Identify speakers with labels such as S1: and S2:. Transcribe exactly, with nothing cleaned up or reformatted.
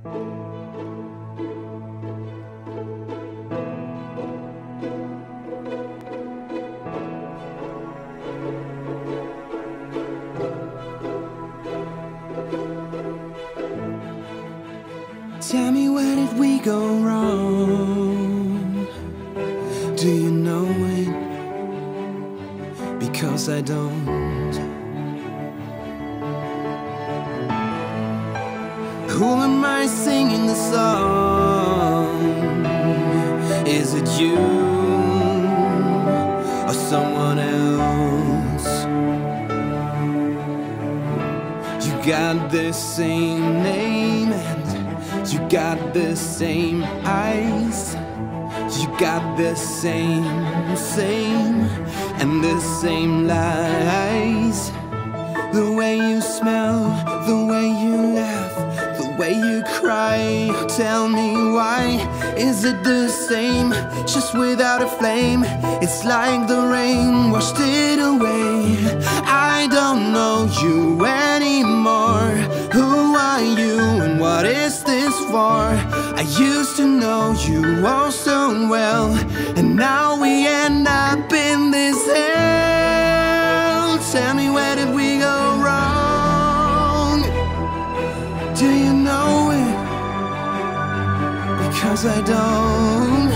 S1: Tell me, where did we go wrong? Do you know it? Because I don't. Who am I singing the song? Is it you or someone else? You got the same name and you got the same eyes. You got the same, same, and the same lies. The way you smell, the way you laugh, the way you cry. Tell me why, is it the same, just without a flame? It's like the rain washed it away. I don't know you anymore. Who are you and what is this for? I used to know you all so well, and now we end up in this hell. Tell me, where did we go wrong? Do you know it? Because I don't.